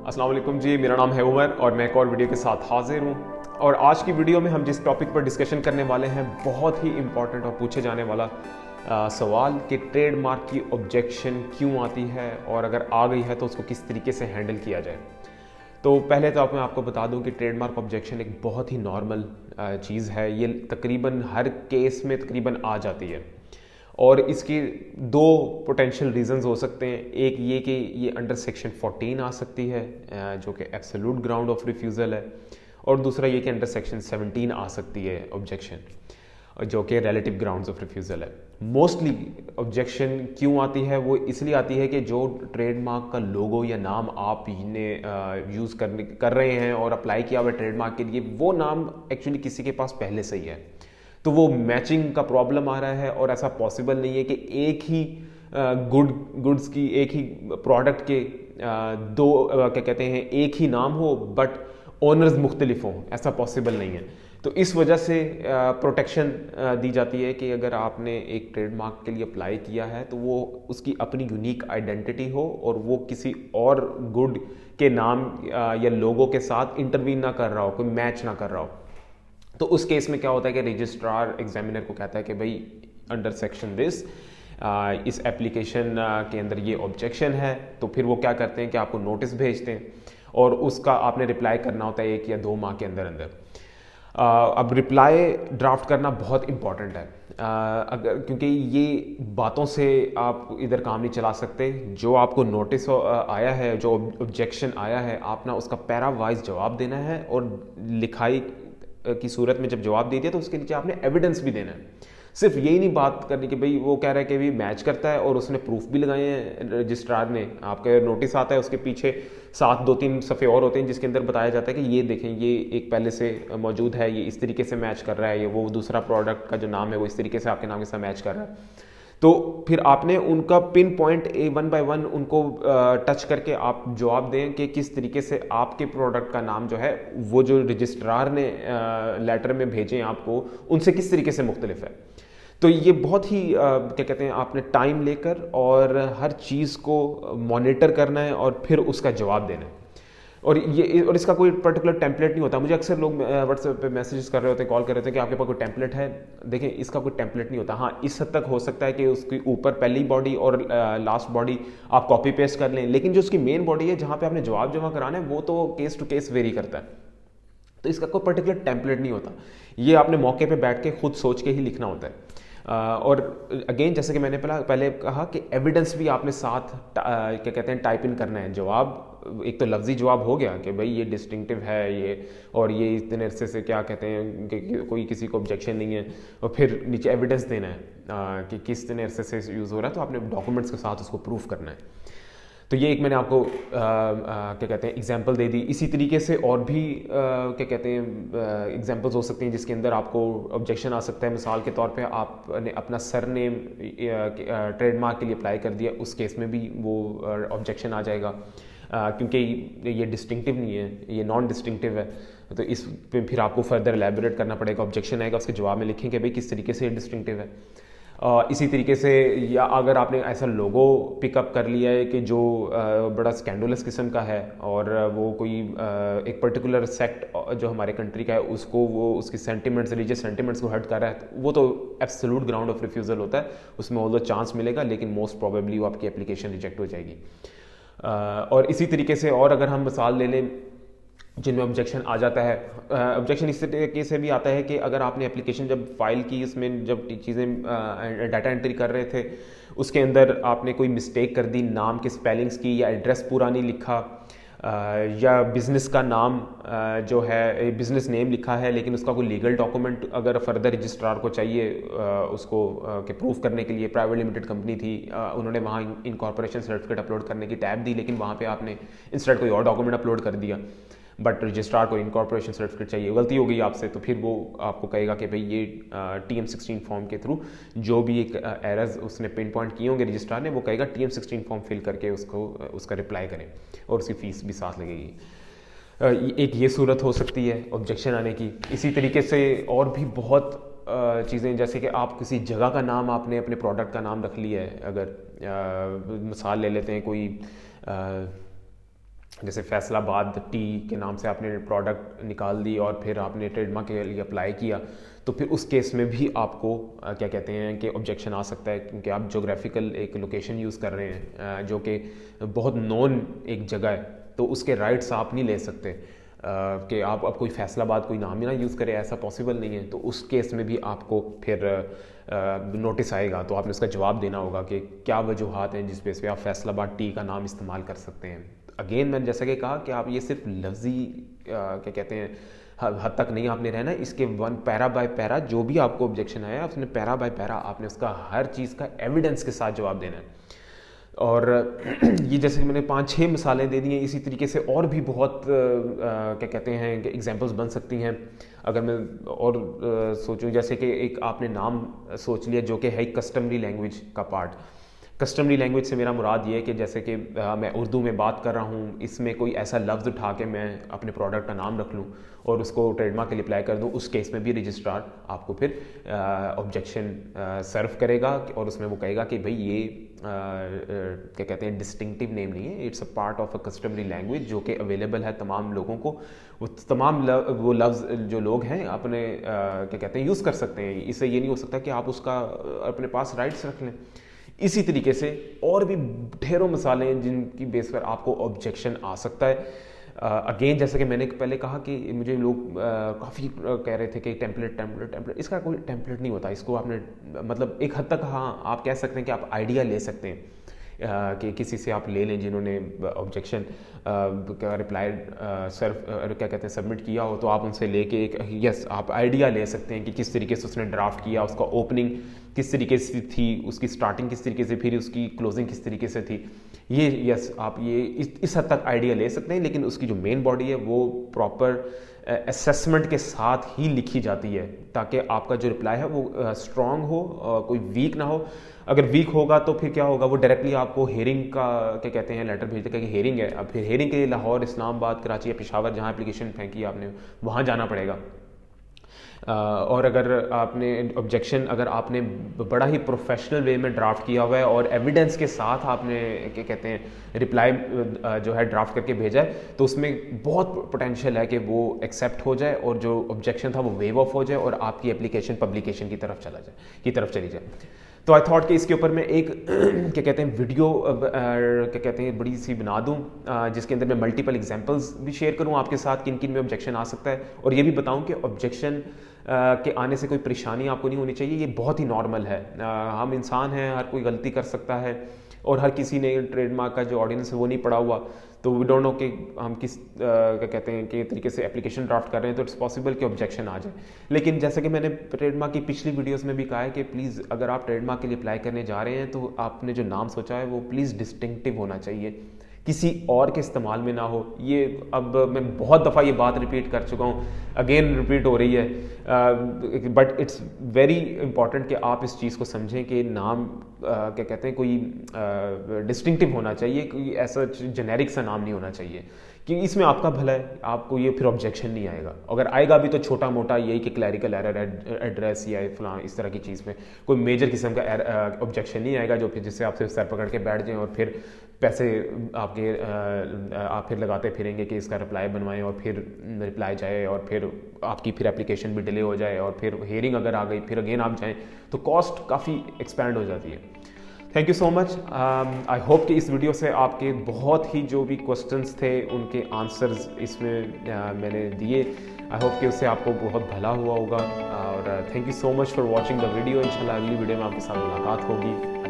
अस्सलाम वालेकुम जी, मेरा नाम है उमर और मैं एक और वीडियो के साथ हाजिर हूँ। और आज की वीडियो में हम जिस टॉपिक पर डिस्कशन करने वाले हैं बहुत ही इम्पॉर्टेंट और पूछे जाने वाला सवाल कि ट्रेडमार्क की ऑब्जेक्शन क्यों आती है और अगर आ गई है तो उसको किस तरीके से हैंडल किया जाए। तो पहले तो मैं आपको बता दूं कि ट्रेडमार्क ऑब्जेक्शन एक बहुत ही नॉर्मल चीज़ है। ये तकरीबन हर केस में तकरीबन आ जाती है और इसकी दो पोटेंशियल रीजंस हो सकते हैं। एक ये कि ये अंडर सेक्शन 14 आ सकती है जो कि एब्सोल्यूट ग्राउंड ऑफ रिफ्यूज़ल है, और दूसरा ये कि अंडर सेक्शन 17 आ सकती है ऑब्जेक्शन जो कि रिलेटिव ग्राउंड्स ऑफ रिफ्यूज़ल है। मोस्टली ऑब्जेक्शन क्यों आती है, वो इसलिए आती है कि जो ट्रेडमार्क का लोगो या नाम आप ने यूज़ कर रहे हैं और अप्लाई किया हुआ ट्रेडमार्क के लिए, वो नाम एक्चुअली किसी के पास पहले से ही है, तो वो मैचिंग का प्रॉब्लम आ रहा है। और ऐसा पॉसिबल नहीं है कि एक ही गुड्स की, एक ही प्रोडक्ट के दो क्या कहते हैं एक ही नाम हो बट ओनर्स मुख्तलिफ हों, ऐसा पॉसिबल नहीं है। तो इस वजह से प्रोटेक्शन दी जाती है कि अगर आपने एक ट्रेडमार्क के लिए अप्लाई किया है तो वो उसकी अपनी यूनिक आइडेंटिटी हो और वो किसी और गुड के नाम या लोगों के साथ इंटरवीन ना कर रहा हो, कोई मैच ना कर रहा हो। तो उस केस में क्या होता है कि रजिस्ट्रार एग्जामिनर को कहता है कि भाई अंडर सेक्शन दिस इस एप्लीकेशन के अंदर ये ऑब्जेक्शन है। तो फिर वो क्या करते हैं कि आपको नोटिस भेजते हैं और उसका आपने रिप्लाई करना होता है 1 या 2 माह के अंदर अंदर। अब रिप्लाई ड्राफ्ट करना बहुत इंपॉर्टेंट है अगर, क्योंकि ये बातों से आप इधर काम नहीं चला सकते। जो आपको नोटिस आया है, जो ऑब्जेक्शन आया है, आप ना उसका पैरा वाइज जवाब देना है और लिखाई की सूरत में जब जवाब दे दिया तो उसके नीचे आपने एविडेंस भी देना है। सिर्फ यही नहीं बात करनी कि भाई वो कह रहा है कि भी मैच करता है और उसने प्रूफ भी लगाए हैं रजिस्ट्रार ने। आपका नोटिस आता है, उसके पीछे 2-3 सफ़े और होते हैं जिसके अंदर बताया जाता है कि ये देखें, ये एक पहले से मौजूद है, ये इस तरीके से मैच कर रहा है, ये वो दूसरा प्रोडक्ट का जो नाम है वो इस तरीके से आपके नाम के साथ मैच कर रहा है। तो फिर आपने उनका पिन पॉइंट 1 बाय 1 उनको टच करके आप जवाब दें कि किस तरीके से आपके प्रोडक्ट का नाम जो है वो जो रजिस्ट्रार ने लेटर में भेजे आपको उनसे किस तरीके से मुख्तलिफ है। तो ये बहुत ही क्या कहते हैं, आपने टाइम लेकर और हर चीज़ को मॉनिटर करना है और फिर उसका जवाब देना है। और इसका कोई पर्टिकुलर टेम्पलेट नहीं होता। मुझे अक्सर लोग व्हाट्सएप पे मैसेजेस कर रहे होते हैं, कॉल कर रहे होते हैं कि आपके पास कोई टेम्पलेट है। देखें, इसका कोई टेम्पलेट नहीं होता। हाँ, इस हद तक हो सकता है कि उसके ऊपर पहली बॉडी और लास्ट बॉडी आप कॉपी पेस्ट कर लें, लेकिन जो उसकी मेन बॉडी है जहाँ पे आपने जवाब जमा कराना है वो तो केस टू केस वेरी करता है। तो इसका कोई पर्टिकुलर टेम्पलेट नहीं होता। ये आपने मौके पर बैठ के खुद सोच के ही लिखना होता है। और अगेन जैसे कि मैंने पहले कहा कि एविडेंस भी आपने साथ क्या कहते हैं टाइप इन करना है। जवाब एक तो लफ्जी जवाब हो गया कि भाई ये डिस्टिंक्टिव है ये, और ये इतने अरसे से क्या कहते हैं कि कोई किसी को ऑब्जेक्शन नहीं है, और फिर नीचे एविडेंस देना है कि किस इतने अरसे से यूज़ हो रहा है, तो आपने डॉक्यूमेंट्स के साथ उसको प्रूफ करना है। तो ये एक मैंने आपको क्या कहते हैं एग्जांपल दे दी। इसी तरीके से और भी क्या कहते हैं एग्जांपल्स हो सकती हैं जिसके अंदर आपको ऑब्जेक्शन आ सकता है। मिसाल के तौर पे आपने अपना सरनेम ट्रेडमार्क के लिए अप्लाई कर दिया, उस केस में भी वो ऑब्जेक्शन आ जाएगा क्योंकि ये डिस्टिंक्टिव नहीं है, ये नॉन डिस्टिंक्टिव है। तो इस पे फिर आपको फर्दर एलैबोरेट करना पड़ेगा। ऑब्जेक्शन आएगा, उसके जवाब में लिखें कि भाई किस तरीके से ये डिस्टिंक्टिव है। इसी तरीके से, या अगर आपने ऐसा लोगो पिकअप कर लिया है कि जो बड़ा स्कैंडुलस किस्म का है और वो कोई एक पर्टिकुलर सेक्ट जो हमारे कंट्री का है उसको वो उसकी सेंटिमेंट्स, रिलीजियस सेंटिमेंट्स को हर्ट कर रहा है, तो वो तो एब्सोल्यूट ग्राउंड ऑफ रिफ्यूज़ल होता है। उसमें ऑल्दो चांस मिलेगा लेकिन मोस्ट प्रोबेबली वो आपकी एप्लीकेशन रिजेक्ट हो जाएगी। और इसी तरीके से और अगर हम मिसाल ले लें जिनमें ऑब्जेक्शन आ जाता है, ऑब्जेक्शन इस तरीके से भी आता है कि अगर आपने एप्लीकेशन जब फाइल की, उसमें जब चीज़ें डाटा एंट्री कर रहे थे उसके अंदर आपने कोई मिस्टेक कर दी, नाम के स्पेलिंग्स की, या एड्रेस पूरा नहीं लिखा, या बिज़नेस का नाम जो है बिज़नेस नेम लिखा है लेकिन उसका कोई लीगल डॉक्यूमेंट अगर फर्दर रजिस्ट्रार को चाहिए उसको के प्रूफ करने के लिए, प्राइवेट लिमिटेड कंपनी थी, उन्होंने वहाँ इनकॉर्पोरेशन सर्टिफिकेट अपलोड करने की टैब दी लेकिन वहाँ पे आपने इंस्टेड कोई और डॉक्यूमेंट अपलोड कर दिया, बट रजिस्ट्रार को इनकॉर्पोरेशन सर्टिफिकेट चाहिए, गलती हो गई आपसे, तो फिर वो आपको कहेगा कि भाई ये TM16 फॉर्म के थ्रू जो भी एक एरर्स उसने पिन पॉइंट किए होंगे रजिस्ट्रार ने, वो कहेगा TM16 फॉर्म फिल करके उसको उसका रिप्लाई करें और उसकी फ़ीस भी साथ लगेगी। एक ये सूरत हो सकती है ऑब्जेक्शन आने की। इसी तरीके से और भी बहुत चीज़ें, जैसे कि आप किसी जगह का नाम आपने अपने प्रोडक्ट का नाम रख लिया है। अगर मिसाल ले लेते हैं कोई जैसे फैसलाबाद टी के नाम से आपने प्रोडक्ट निकाल दी और फिर आपने ट्रेडमार्क के लिए अप्लाई किया, तो फिर उस केस में भी आपको क्या कहते हैं कि ऑब्जेक्शन आ सकता है, क्योंकि आप जोग्राफिकल एक लोकेशन यूज़ कर रहे हैं जो कि बहुत नॉन एक जगह है, तो उसके राइट्स आप नहीं ले सकते कि आप अब कोई फैसलाबाद कोई नाम ही ना यूज़ करे, ऐसा पॉसिबल नहीं है। तो उस केस में भी आपको फिर नोटिस आएगा, तो आपने उसका जवाब देना होगा कि क्या वजूहात हैं जिस बेस पे आप फैसलाबाद टी का नाम इस्तेमाल कर सकते हैं। अगेन मैंने जैसा कि कहा कि आप ये सिर्फ लफ्जी क्या कहते हैं हद तक नहीं आपने रहना, इसके वन पैरा बाय पैरा जो भी आपको ऑब्जेक्शन आया उसने पैरा बाय पैरा आपने उसका हर चीज़ का एविडेंस के साथ जवाब देना है। और ये जैसे कि मैंने 5-6 मिसालें दे दी हैं, इसी तरीके से और भी बहुत क्या कहते हैं कि एग्जांपल्स बन सकती हैं। अगर मैं और सोचूं, जैसे कि एक आपने नाम सोच लिया जो कि है कस्टमरी लैंग्वेज का पार्ट। कस्टमरी लैंग्वेज से मेरा मुराद ये है कि जैसे कि मैं उर्दू में बात कर रहा हूँ, इसमें कोई ऐसा लफ्ज़ उठा के मैं अपने प्रोडक्ट का नाम रख लूँ और उसको ट्रेडमार्क के लिए अप्लाई कर दूँ, उस केस में भी रजिस्ट्रार आपको फिर ऑब्जेक्शन सर्व करेगा और उसमें वो कहेगा कि भाई ये क्या कहते हैं डिस्टिंक्टिव नेम नहीं है, it's a part of a customary language जो कि अवेलेबल है तमाम लोगों को। वो तमाम वो लफ्ज़ जो लोग हैं अपने क्या कहते हैं यूज़ कर सकते हैं। इससे ये नहीं हो सकता कि आप उसका अपने पास राइट्स रख लें। इसी तरीके से और भी ढेरों मिसालें हैं जिनकी बेस पर आपको ऑब्जेक्शन आ सकता है। अगेन जैसे कि मैंने पहले कहा कि मुझे लोग काफ़ी कह रहे थे कि टेम्पलेट, इसका कोई टेम्पलेट नहीं होता। इसको आपने मतलब एक हद तक हाँ आप कह सकते हैं कि आप आइडिया ले सकते हैं कि किसी से आप ले लें जिन्होंने ऑब्जेक्शन का रिप्लाई क्या कहते हैं सबमिट किया हो, तो आप उनसे लेके एक यस आप आइडिया ले सकते हैं कि किस तरीके से उसने ड्राफ्ट किया, उसका ओपनिंग किस तरीके से थी, उसकी स्टार्टिंग किस तरीके से, फिर उसकी क्लोजिंग किस तरीके से थी। ये यस आप ये इस हद तक आइडिया ले सकते हैं, लेकिन उसकी जो मेन बॉडी है वो प्रॉपर असेसमेंट के साथ ही लिखी जाती है ताकि आपका जो रिप्लाई है वो स्ट्रांग हो, कोई वीक ना हो। अगर वीक होगा तो फिर क्या होगा, वो डायरेक्टली आपको हेयरिंग का क्या कहते हैं लेटर भेज देगा कि हेयरिंग है। अब फिर हेयरिंग के लिए लाहौर, इस्लामाबाद, कराची या पेशावर जहाँ एप्लीकेशन फेंकी आपने वहाँ जाना पड़ेगा। और अगर आपने ऑब्जेक्शन अगर आपने बड़ा ही प्रोफेशनल वे में ड्राफ्ट किया हुआ है और एविडेंस के साथ आपने क्या कहते हैं रिप्लाई जो है ड्राफ्ट करके भेजा है, तो उसमें बहुत पोटेंशियल है कि वो एक्सेप्ट हो जाए और जो ऑब्जेक्शन था वो वेव ऑफ हो जाए और आपकी एप्लीकेशन पब्लिकेशन की तरफ चली जाए। तो आई थॉट कि इसके ऊपर मैं एक क्या कहते हैं वीडियो क्या कहते हैं बड़ी सी बना दूं जिसके अंदर मैं मल्टीपल एग्जांपल्स भी शेयर करूं आपके साथ किन किन में ऑब्जेक्शन आ सकता है, और ये भी बताऊं कि ऑब्जेक्शन के आने से कोई परेशानी आपको नहीं होनी चाहिए, ये बहुत ही नॉर्मल है। हम इंसान हैं, हर कोई गलती कर सकता है और हर किसी ने ट्रेडमार्क का जो ऑडियंस है वो नहीं पढ़ा हुआ, तो वी डोंट नो कि हम किस क्या कहते हैं कि तरीके से एप्लीकेशन ड्राफ्ट कर रहे हैं, तो इट्स पॉसिबल कि ऑब्जेक्शन आ जाए। लेकिन जैसे कि मैंने ट्रेडमार्क की पिछली वीडियोस में भी कहा है कि प्लीज़ अगर आप ट्रेडमार्क के लिए अप्लाई करने जा रहे हैं तो आपने जो नाम सोचा है वो प्लीज़ डिस्टिंक्टिव होना चाहिए, किसी और के इस्तेमाल में ना हो। ये अब मैं बहुत दफ़ा ये बात रिपीट कर चुका हूँ, अगेन रिपीट हो रही है, बट इट्स वेरी इंपॉर्टेंट कि आप इस चीज़ को समझें कि नाम क्या कहते हैं कोई डिस्टिंक्टिव होना चाहिए, कोई ऐसा जेनेरिक सा नाम नहीं होना चाहिए कि इसमें आपका भला है, आपको ये फिर ऑब्जेक्शन नहीं आएगा। अगर आएगा भी तो छोटा मोटा यही कि क्लैरिकल एरर एड्रेस या फलां इस तरह की चीज़ में कोई मेजर किस्म का ऑब्जेक्शन नहीं आएगा जो फिर जिससे आपसे सर पकड़ के बैठ जाएं और फिर पैसे आपके आप फिर लगाते फिरेंगे कि इसका रिप्लाई बनवाएं और फिर रिप्लाई जाए और फिर आपकी फिर एप्लीकेशन भी डिले हो जाए और फिर हेयरिंग अगर आ गई फिर अगेन आप जाएं तो कॉस्ट काफ़ी एक्सपेंड हो जाती है। Thank you so much. I hope कि इस वीडियो से आपके बहुत ही जो भी क्वेश्चंस थे उनके आंसर्स इसमें मैंने दिए। आई होप कि उससे आपको बहुत भला हुआ होगा और thank you so much for watching the video. इंशाल्लाह अगली वीडियो में आपके साथ मुलाकात होगी।